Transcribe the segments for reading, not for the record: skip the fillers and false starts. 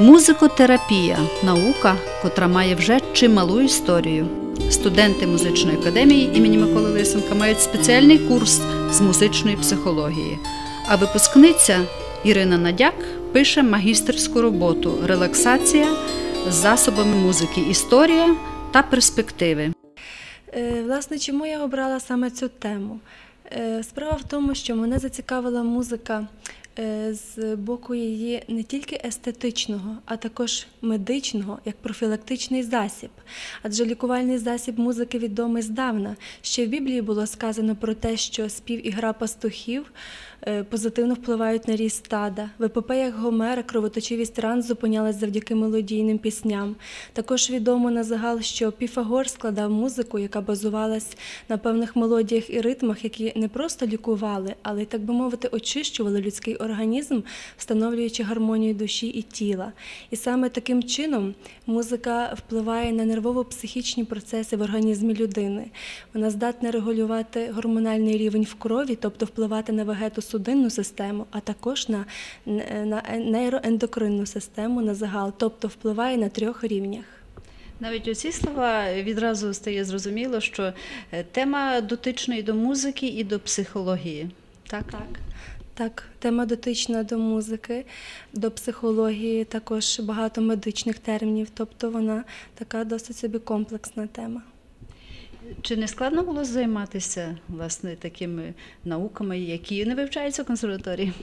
Музикотерапія – наука, котра має вже чималу історію. Студенти музичної академії імені Миколи Лисенка мають спеціальний курс з музичної психології. А випускниця Ірина Надяк пише магістерську роботу «Релаксація з засобами музики. Історія та перспективи». Власне, чому я обрала саме цю тему? Справа в тому, що мене зацікавила музика з боку її не тільки естетичного, а також медичного, як профілактичний засіб. Адже лікувальний засіб музики відомий здавна. Ще в Біблії було сказано про те, що спів і гра пастухів позитивно впливають на ріст стада. В епопеях Гомера кровоточивість ран зупинялась завдяки мелодійним пісням. Також відомо на загал, що Піфагор складав музику, яка базувалась на певних мелодіях і ритмах, які не просто лікували, але й, так би мовити, очищували людський організм, встановлюючи гармонію душі і тіла. І саме таким чином музика впливає на нервово-психічні процеси в організмі людини. Вона здатна регулювати гормональний рівень в крові, тобто впливати на вегетосудинну систему, а також на нейроендокринну систему на загал, тобто впливає на 3 рівнях. Навіть оці слова відразу стає зрозуміло, що тема дотична і до музики, і до психології. Так, тема дотична до музики, до психології, також багато медичних термінів, тобто вона така досить собі комплексна тема. Чи не складно було займатися, власне, такими науками, які не вивчаються в консерваторії?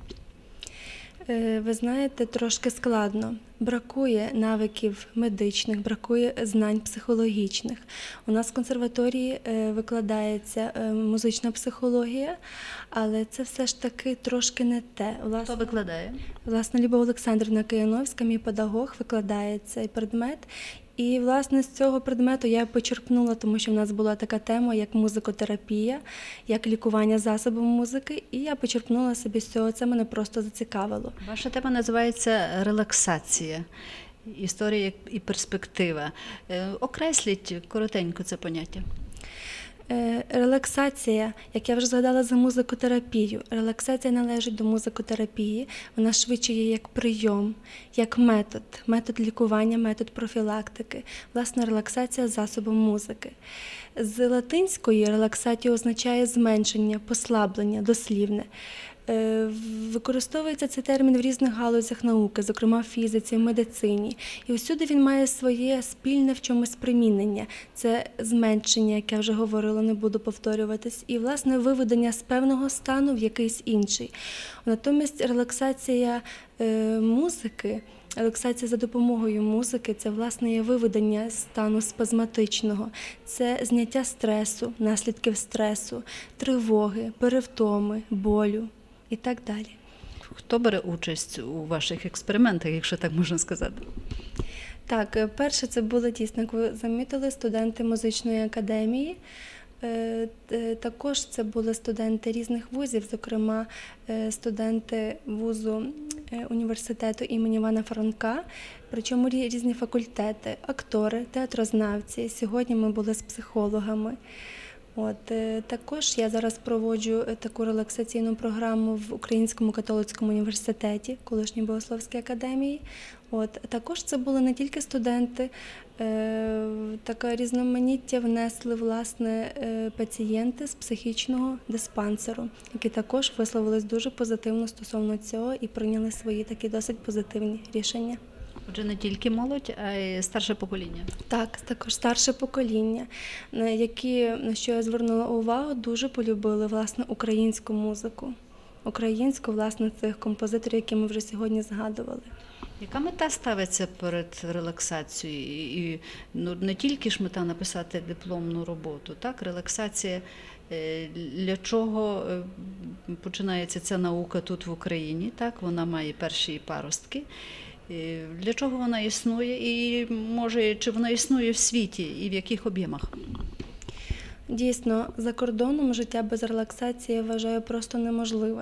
Ви знаєте, трошки складно. Бракує навиків медичних, бракує знань психологічних. У нас в консерваторії викладається музична психологія, але це все ж таки трошки не те. Хто викладає? Власне, Любов Олександрівна Кияновська, мій педагог, викладає цей предмет. І, власне, з цього предмету я почерпнула, тому що в нас була така тема, як музикотерапія, як лікування засобом музики, і я почерпнула собі з цього, це мене просто зацікавило. Ваша тема називається «Релаксація. Історія і перспектива». Окресліть коротенько це поняття. Релаксація, як я вже згадала за музикотерапію, релаксація належить до музикотерапії, вона швидше є як прийом, як метод лікування, метод профілактики. Власне, релаксація засобом музики. З латинської релаксатіо означає зменшення, послаблення, дослівне. Використовується цей термін в різних галузях науки, зокрема в фізиці, в медицині. І усюди він має своє спільне в чомусь примінення. Це зменшення, як я вже говорила, не буду повторюватись, і, власне, виведення з певного стану в якийсь інший. Натомість релаксація музики, релаксація за допомогою музики – це, власне, є виведення з стану спазматичного, це зняття стресу, наслідків стресу, тривоги, перевтоми, болю і так далі. Хто бере участь у ваших експериментах, якщо так можна сказати? Так, перше це були дійсно, як ви замітили, студенти музичної академії. Також це були студенти різних вузів, зокрема студенти вузу університету імені Івана Франка, причому різні факультети, актори, театрознавці. Сьогодні ми були з психологами. Також я зараз проводжу таку релаксаційну програму в Українському католицькому університеті, колишній Богословській академії. Також це були не тільки студенти, таке різноманіття внесли, власне, пацієнти з психічного диспансеру, які також висловились дуже позитивно стосовно цього і прийняли свої такі досить позитивні рішення. Отже, не тільки молодь, а й старше покоління. Так, також старше покоління, які, на що я звернула увагу, дуже полюбили, власне, українську музику. Українську, власне, цих композиторів, які ми вже сьогодні згадували. Яка мета ставиться перед релаксацією? І не тільки ж мета написати дипломну роботу, так? Релаксація, для чого починається ця наука тут в Україні, так? Вона має перші паростки. Для чого вона існує і, може, чи вона існує в світі і в яких об'ємах? Дійсно, за кордоном життя без релаксації, я вважаю, просто неможливе.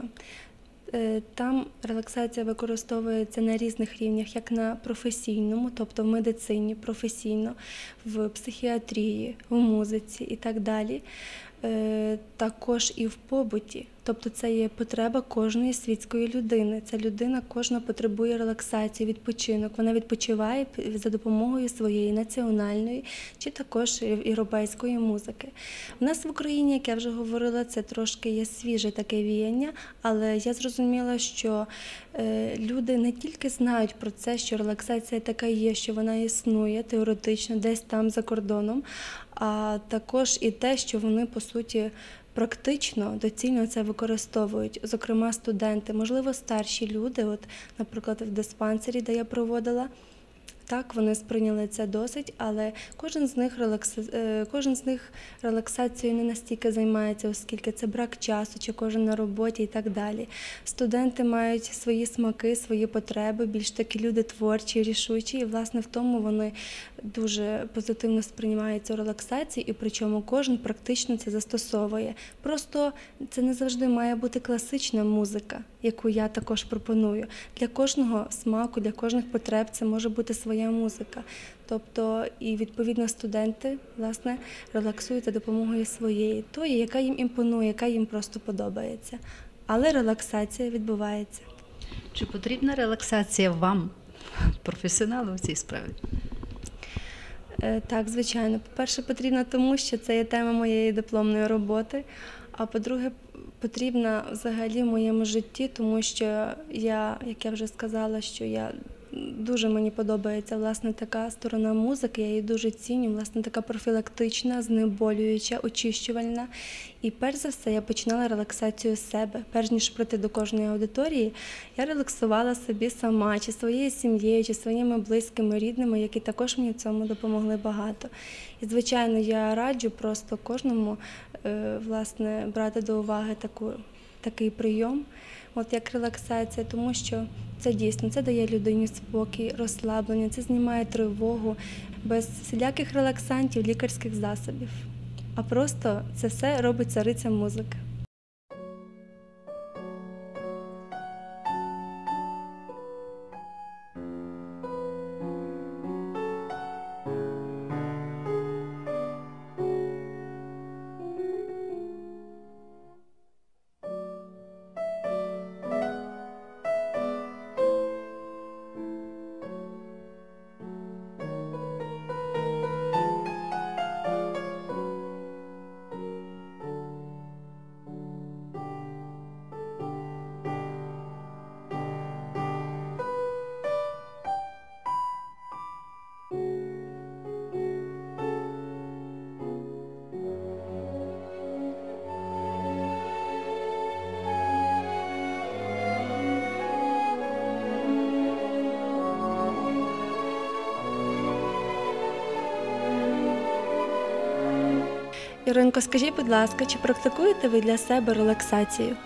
Там релаксація використовується на різних рівнях, як на професійному, тобто в медицині, професійно, в психіатрії, в музиці і так далі. також і в побуті. Тобто це є потреба кожної світської людини. Ця людина кожна потребує релаксації, відпочинок. Вона відпочиває за допомогою своєї національної чи також європейської музики. У нас в Україні, як я вже говорила, це трошки є свіже таке віяння, але я зрозуміла, що люди не тільки знають про це, що релаксація така є, що вона існує теоретично десь там за кордоном, а також і те, що вони, по суті, практично, доцільно це використовують, зокрема студенти, можливо, старші люди, от, наприклад, в диспансері, де я проводила, так, вони сприйняли це досить, але кожен з них релаксацією не настільки займається, оскільки це брак часу, чи кожен на роботі і так далі. Студенти мають свої смаки, свої потреби, більш такі люди творчі, рішучі, і, власне, в тому вони дуже позитивно сприймають цю релаксацію, і причому кожен практично це застосовує. Просто це не завжди має бути класична музика, яку я також пропоную. Для кожного смаку, для кожних потреб це може бути своя музика. Тобто і, відповідно, студенти, власне, релаксують за допомогою своєї, тої, яка їм імпонує, яка їм просто подобається. Але релаксація відбувається. Чи потрібна релаксація вам, професіоналу в цій справі? Так, звичайно. По-перше, потрібна тому, що це є тема моєї дипломної роботи, а по-друге, потрібна взагалі в моєму житті, тому що як я вже сказала, що дуже мені подобається, власне, така сторона музики, я її дуже ціню, власне, така профілактична, знеболююча, очищувальна. І перш за все я починала релаксацію з себе. Перш ніж прийти до кожної аудиторії, я релаксувала собі сама, чи своєю сім'єю, чи своїми близькими, рідними, які також мені в цьому допомогли багато. І, звичайно, я раджу просто кожному, власне, брати до уваги такий прийом, от як релаксація, тому що це дійсно, це дає людині спокій, розслаблення, це знімає тривогу, без всіляких релаксантів, лікарських засобів. А просто це все робить цариця музики. Іринко, скажіть, будь ласка, чи практикуєте ви для себе релаксацію?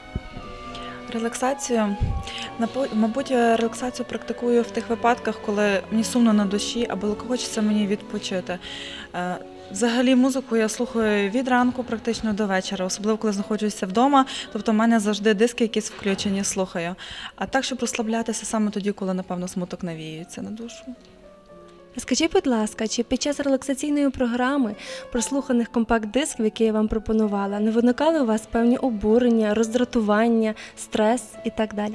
Релаксацію? Мабуть, релаксацію практикую в тих випадках, коли мені сумно на душі або хочеться мені відпочити. Взагалі музику я слухаю від ранку практично до вечора, особливо коли знаходжуся вдома, тобто в мене завжди диски якісь включені, слухаю. А так, щоб розслаблятися саме тоді, коли, напевно, смуток навіюється на душу. Скажіть, будь ласка, чи під час релаксаційної програми, прослуханих компакт-дисків, які я вам пропонувала, не виникали у вас певні обурення, роздратування, стрес і так далі?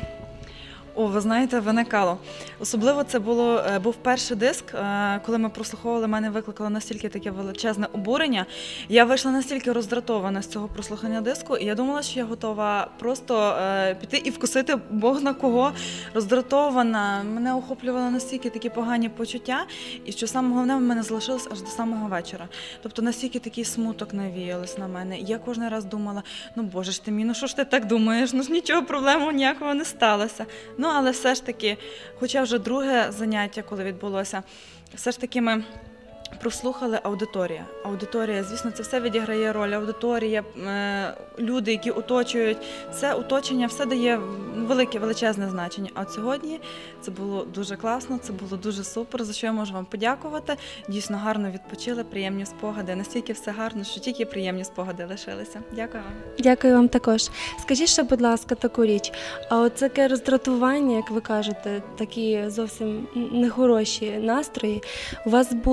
Ви знаєте, виникало. Особливо це був перший диск, коли ми прослуховували, мене викликало настільки таке величезне обурення. Я вийшла настільки роздратована з цього прослухання диску, і я думала, що я готова просто піти і вкусити Бог на кого. Роздратована, мене охоплювали настільки такі погані почуття, і що саме головне, в мене залишилось аж до самого вечора. Тобто настільки такий смуток навіялось на мене. І я кожен раз думала, боже ж ти мій, що ж ти так думаєш, ж нічого, проблеми ніякого не сталося. Але все ж таки, хоча вже друге заняття, коли відбулося, все ж таки ми прослухали аудиторія. Аудиторія, звісно, це все відіграє роль. Аудиторія, люди, які оточують, це оточення, все дає величезне значення. А от сьогодні це було дуже класно, це було дуже супер, за що я можу вам подякувати. Дійсно гарно відпочили, приємні спогади. Настільки все гарно, що тільки приємні спогади лишилися. Дякую вам. Дякую вам також. Скажіть ще, будь ласка, таку річ. А от таке роздратування, як ви кажете, такі зовсім нехороші настрої, у вас були суто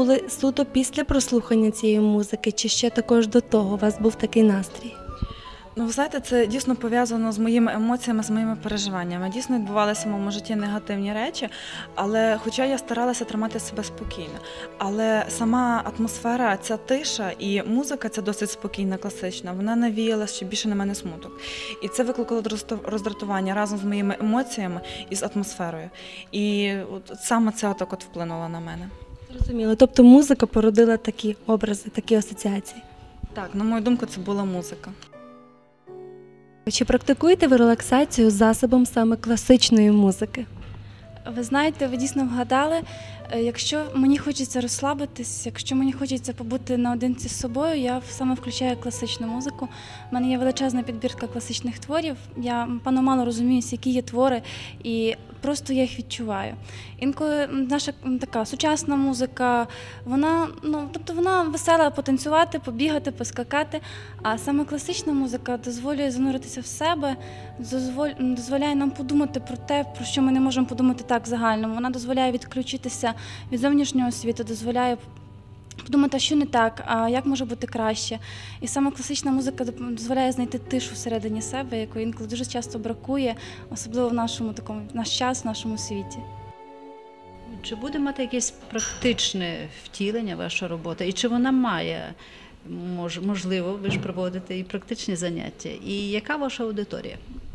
суто після прослухання цієї музики, чи ще також до того у вас був такий настрій? Ну, ви знаєте, це дійсно пов'язано з моїми емоціями, з моїми переживаннями. Дійсно відбувалися в моєму житті негативні речі, але хоча я старалася тримати себе спокійно. Але сама атмосфера, ця тиша і музика, ця досить спокійна, класична, вона навіяла ще більше на мене смуток. І це викликало роздратування разом з моїми емоціями і з атмосферою. І от саме це от вплинуло на мене. Зрозуміло. Тобто музика породила такі образи, такі асоціації. Так, на мою думку, це була музика. Чи практикуєте ви релаксацію засобом саме класичної музики? Ви знаєте, ви дійсно вгадали, якщо мені хочеться розслабитись, якщо мені хочеться побути наодинці з собою, я саме включаю класичну музику. У мене є величезна підбірка класичних творів, я мало розумію, які є твори, і просто я їх відчуваю. Інколи наша така сучасна музика, вона весела потанцювати, побігати, поскакати, а саме класична музика дозволює зануритися в себе, дозволяє нам подумати про те, про що ми не можемо подумати так в загальному. Вона дозволяє відключитися від зовнішнього світу, дозволяє подумати, що не так, а як може бути краще. І саме класична музика дозволяє знайти тишу всередині себе, якої інколи дуже часто бракує, особливо в наш час, в нашому світі. Чи буде мати якесь практичне втілення ваша робота? І чи вона має, можливо, ви ж проводите і практичні заняття? І яка ваша аудиторія?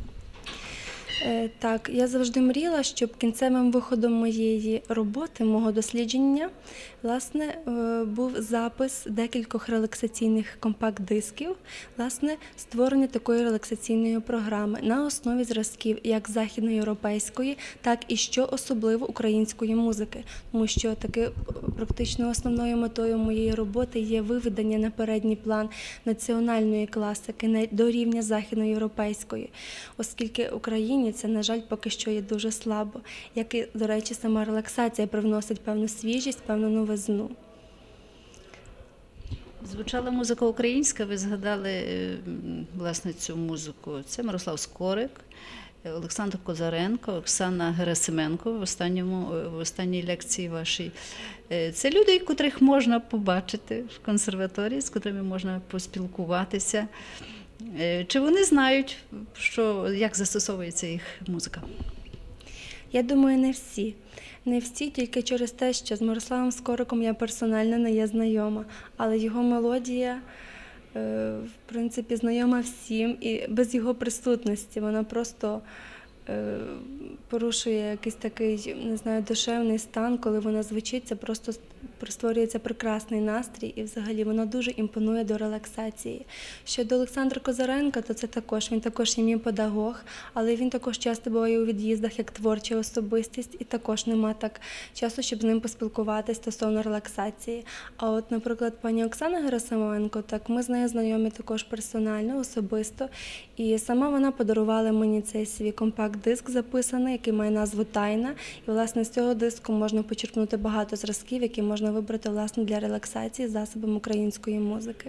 Так, я завжди мріяла, щоб кінцевим виходом моєї роботи, мого дослідження, власне, був запис декількох релаксаційних компакт-дисків, власне, створення такої релаксаційної програми на основі зразків як західноєвропейської, так і, що особливо, української музики. Тому що таки практично основною метою моєї роботи є виведення на передній план національної класики до рівня західноєвропейської, оскільки Україні це, на жаль, поки що є дуже слабо, як і, до речі, сама релаксація привносить певну свіжість, певну новизну. Звучала музика українська, ви згадали, власне, цю музику. Це Мирослав Скорик, Олександр Козаренко, Оксана Герасименко в останній лекції вашій. Це люди, котрих можна побачити в консерваторії, з котрими можна поспілкуватися. Чи вони знають, як застосовується їх музика? Я думаю, не всі. Не всі тільки через те, що з Мирославом Скориком я персонально не є знайома, але його мелодія, в принципі, знайома всім, і без його присутності вона просто порушує якийсь такий, не знаю, душевний стан, коли вона звучить, це просто створюється прекрасний настрій, і взагалі вона дуже імпонує до релаксації. Щодо Олександра Козаренка, то це він також є мій педагог, але він також часто буває у від'їздах як творча особистість, і також нема так часу, щоб з ним поспілкуватися стосовно релаксації. А от, наприклад, пані Оксана Герасименко, так ми з нею знайомі також персонально, особисто, і сама вона подарувала мені цей свій компакт-диск записаний, який має назву «Тайна». І, власне, з цього диску можна почерпнути багато зразків, які можна вибрати, власне, для релаксації засобом української музики.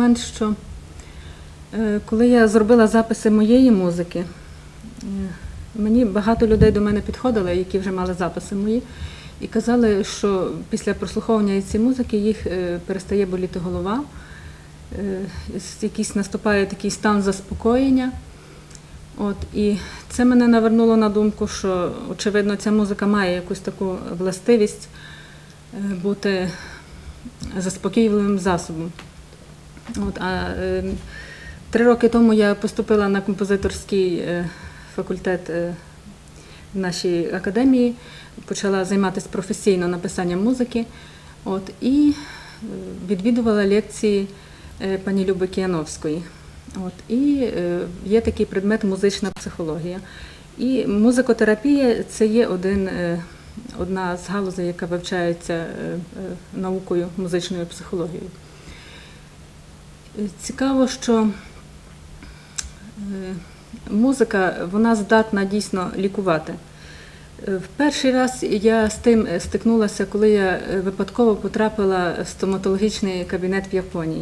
момент, що коли я зробила записи моєї музики, мені багато людей до мене підходили, які вже мали записи мої, і казали, що після прослуховування цієї музики їх перестає боліти голова, якийсь наступає такий стан заспокоєння. І це мене навернуло на думку, що, очевидно, ця музика має якусь таку властивість бути заспокійливим засобом. 3 роки тому я поступила на композиторський факультет в нашій академії, почала займатися професійно написанням музики, і відвідувала лекції пані Люби Кияновської. І є такий предмет музична психологія. І музикотерапія – це є одна з галузей, яка вивчається наукою, музичною психологією. Цікаво, що музика, вона здатна дійсно лікувати. В перший раз я з тим стикнулася, коли я випадково потрапила в стоматологічний кабінет в Японії.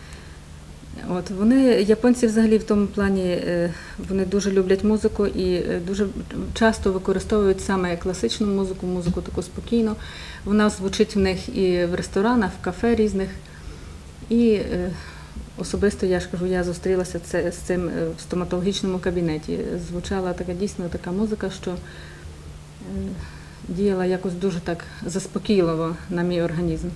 Японці взагалі в тому плані, вони дуже люблять музику і дуже часто використовують саме класичну музику, музику таку спокійну. Вона звучить в них і в ресторанах, в кафе різних. І особисто, я ж кажу, я зустрілася з цим в стоматологічному кабінеті. Звучала дійсно така музика, що діяла якось дуже так заспокійливо на мій організм.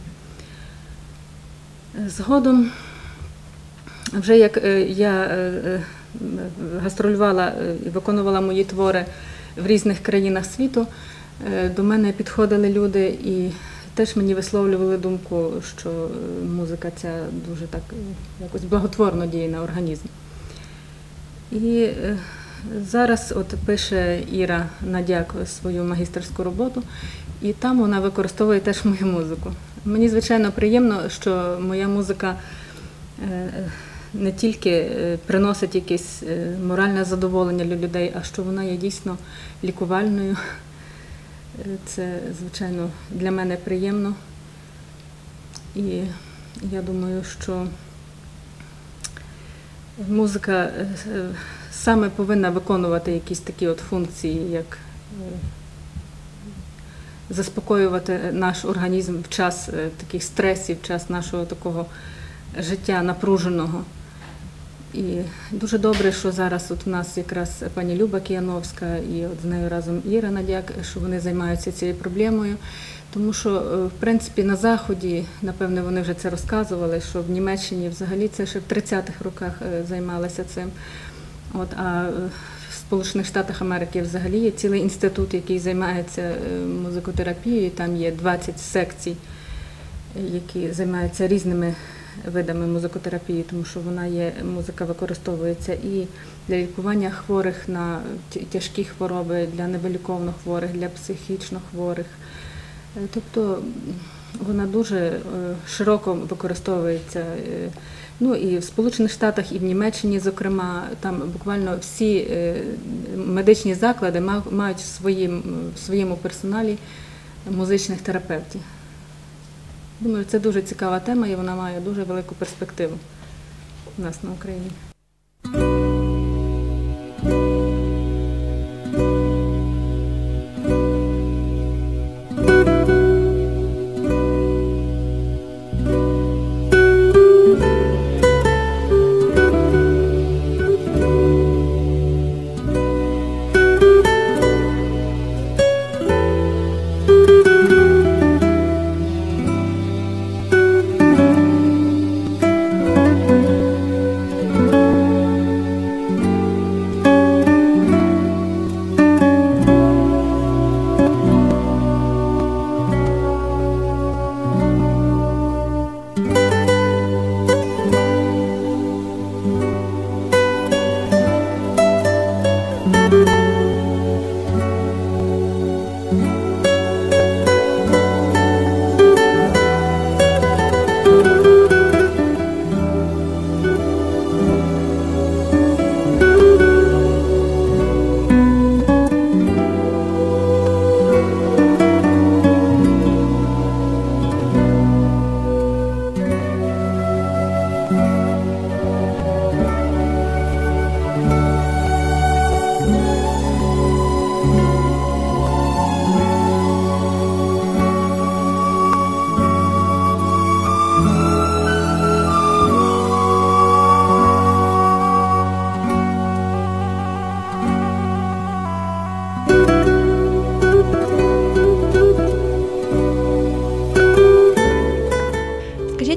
Згодом, вже як я гастролювала і виконувала мої твори в різних країнах світу, до мене підходили люди і теж мені висловлювали думку, що музика ця дуже так якось благотворно діє на організм. І зараз пише Іра Надяк свою магістерську роботу, і там вона використовує теж мою музику. Мені, звичайно, приємно, що моя музика не тільки приносить якесь моральне задоволення для людей, а що вона є дійсно лікувальною. Це, звичайно, для мене приємно. І я думаю, що музика саме повинна виконувати якісь такі функції, як заспокоювати наш організм в час таких стресів, в час нашого такого життя напруженого. І дуже добре, що зараз у нас якраз пані Люба Кияновська і з нею разом Іра Надяк, що вони займаються цією проблемою. Тому що, в принципі, на Заході, напевне, вони вже це розказували, що в Німеччині взагалі це ще в 30-х роках займалися цим. А в Сполучених Штатах Америки взагалі є цілий інститут, який займається музикотерапією. Там є 20 секцій, які займаються різними видами музикотерапії, тому що музика використовується і для лікування хворих на тяжкі хвороби, для невиліковно хворих, для психічно хворих. Тобто вона дуже широко використовується. І в Сполучених Штатах, і в Німеччині, зокрема, там буквально всі медичні заклади мають в своєму персоналі музичних терапевтів. Думаю, це дуже цікава тема і вона має дуже велику перспективу у нас на Україні.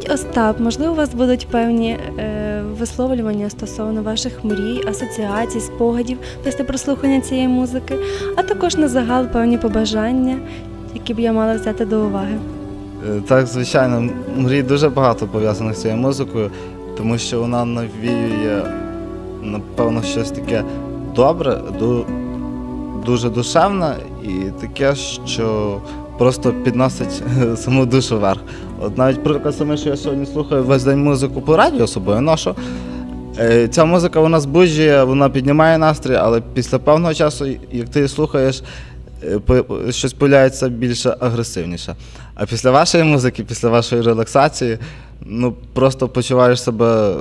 Скажіть, Остап, можливо, у вас будуть певні висловлювання стосовно ваших мрій, асоціацій, спогадів після прослухання цієї музики, а також на загал певні побажання, які б я мала взяти до уваги? Так, звичайно, мрій дуже багато пов'язаних з цією музикою, тому що вона навіює, напевно, щось таке добре, дуже душевне і таке, що просто підносить саму душу вверх. От навіть приклад саме, що я сьогодні слухаю весь день музику по радіо собою ношу. Ця музика, вона збуджує, вона піднімає настрій, але після певного часу, як ти її слухаєш, щось появляється більше агресивніше. А після вашої музики, після вашої релаксації, просто почуваєш себе,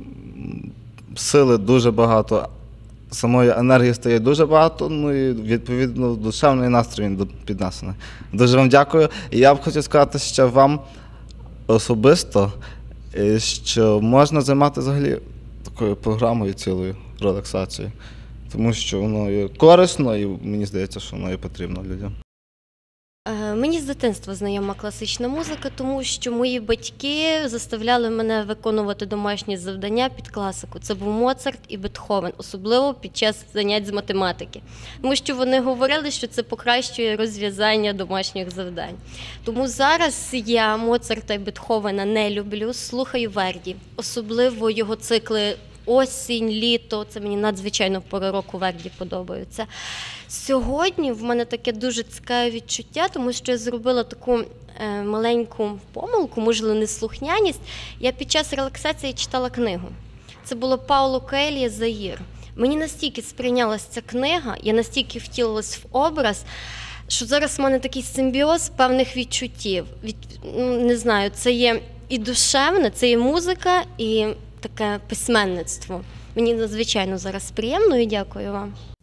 сили дуже багато, самої енергії стає дуже багато, і відповідно душевний настрій він піднесений. Дуже вам дякую. І я б хотів сказати ще вам особисто, що можна займатися взагалі такою програмою цілою релаксацією, тому що воно є корисно і мені здається, що воно є потрібно людям. Мені з дитинства знайома класична музика, тому що мої батьки заставляли мене виконувати домашні завдання під класику. Це був Моцарт і Бетховен, особливо під час занять з математики. Тому що вони говорили, що це покращує розв'язання домашніх завдань. Тому зараз я Моцарта і Бетховена не люблю, слухаю Верді, особливо його цикли осінь, літо, це мені надзвичайно пори року Верді подобаються. Сьогодні в мене таке дуже цікаве відчуття, тому що я зробила таку маленьку помилку, можливо, неслухняність. Я під час релаксації читала книгу. Це було Пауло Коельо «Заїр». Мені настільки сприйнялася ця книга, я настільки втілилась в образ, що зараз в мене такий симбіоз певних відчуттів. Не знаю, це є і душевне, це є музика, і таке письменництво. Мені надзвичайно зараз приємно і дякую вам.